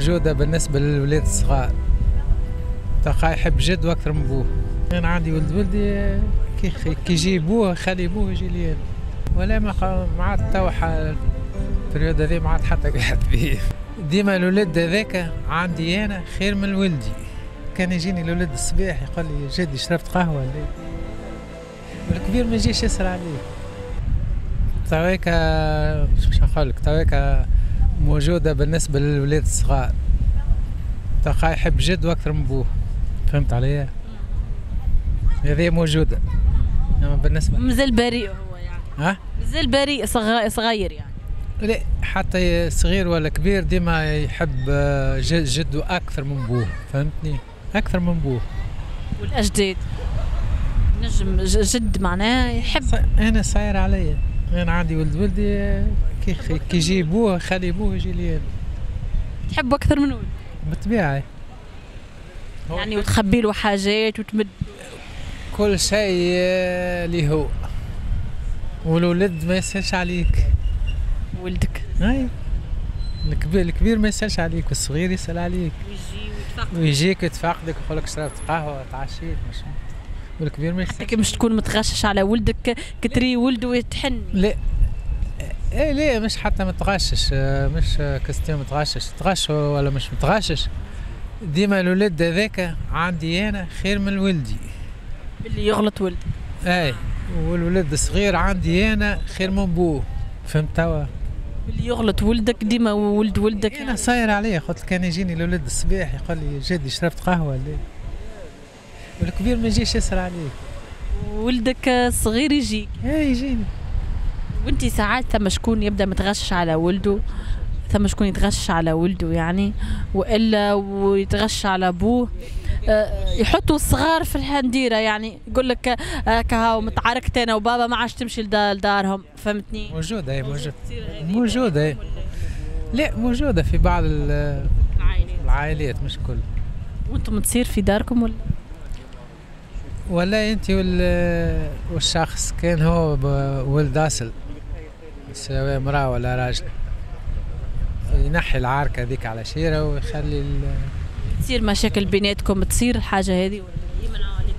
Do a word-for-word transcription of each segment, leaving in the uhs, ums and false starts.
موجودة بالنسبة للولاد الصغار. تلقاه يحب جد أكثر من بوه. أنا عندي ولد ولدي كي كي يجي بوه خلي بوه يجي لي أنا. ولا ما ما عاد توا البريود هذي ما عاد حتى قاعد بيه. ديما الولد هذاك عندي أنا خير من ولدي. كان يجيني الولد الصباح يقول لي جدي شربت قهوة ولا؟ والكبير ما يجيش يسأل عليه. تواك مش نقول لك تواك موجودة بالنسبة للولاد الصغار. تلقاه يحب جد أكثر من بوه. فهمت عليا؟ هذه موجودة. أما بالنسبة مازال بريء هو يعني. ها؟ مازال بريء صغير يعني. لا حتى صغير ولا كبير ديما يحب جده أكثر من بوه. فهمتني؟ أكثر من بوه. والأجداد نجم جد معناه يحب. أنا صاير عليا. أنا عندي ولد ولدي كي كي يجي بوه خلي بوه يجي لي أنا. تحب أكثر من ولد؟ بالطبيعة. يعني وتخبي له حاجات وتمد كل شيء اللي هو. والولد ما يسألش عليك. ولدك؟ أي. الكبير الكبير ما يسألش عليك والصغير يسأل عليك. ويجي ويتفقدك. ويجيك يتفقدك ويقول لك شربت قهوة تعشيت مش. والكبير ما يسألش. حتى كي مش تكون متغشش على ولدك كتري ولده ويتحن. لا. ايه ليه مش حتى متغشش مش كستيو متغشش تغش ولا مش متغشش. ديما الولد هذاك عندي انا خير من ولدي. اللي يغلط ولدي. اي والولد الصغير عندي انا خير من بوه. فهمت توا؟ اللي يغلط ولدك ديما ولد ولدك. انا يعني. صاير عليه قلت كان يجيني الولد الصباح يقول لي جدي شربت قهوه ولا؟ والكبير ما يجيش يسأل عليه. ولدك الصغير يجيك. اي يجيني. وانتي ساعات ثم شكون يبدا متغشش على ولده، ثم شكون يتغشش على ولده يعني، والا ويتغش على ابوه. أه يحطوا الصغار في الحنديره يعني يقول لك كهاو متعاركت انا وبابا ما عادش تمشي لدارهم. فهمتني؟ موجوده اي موجوده موجوده اي. لا موجوده في بعض العائلات العائلات مش كل. وانتم تصير في داركم ولا؟ ولا انت والشخص كان هو ولد اصل سواء امراه ولا راجل ينحي العركه هذيك على شيره ويخلي ال... تصير مشاكل بيناتكم تصير الحاجه هذه ولا يمنعوا عليك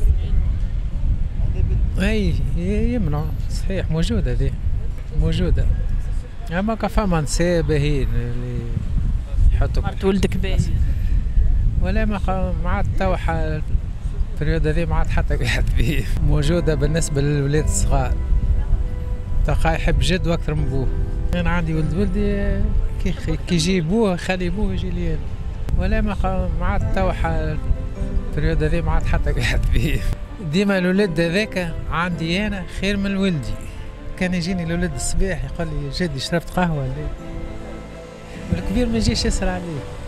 ولدك؟ اي يمنعوا صحيح موجوده ذي موجوده. اما كفما نساء باهيين اللي يحطوا مرت ولدك باهي. ولا ما ما عاد توا البريود هذي ما عاد حتى قاعد بيه. موجوده بالنسبه للولاد الصغار. تلقاه يحب جد أكثر من بوه. أنا عندي ولد ولدي كي كي يجي بوه خلي بوه يجي لي أنا. ولا ما ما عاد توا البريود هذي ما عاد حتى قاعد بيه. ديما الولد هذاك عندي أنا خير من ولدي. كان يجيني الولد الصباح يقول لي جدي شربت قهوة ولا؟ والكبير ما يجيش يسأل عليه.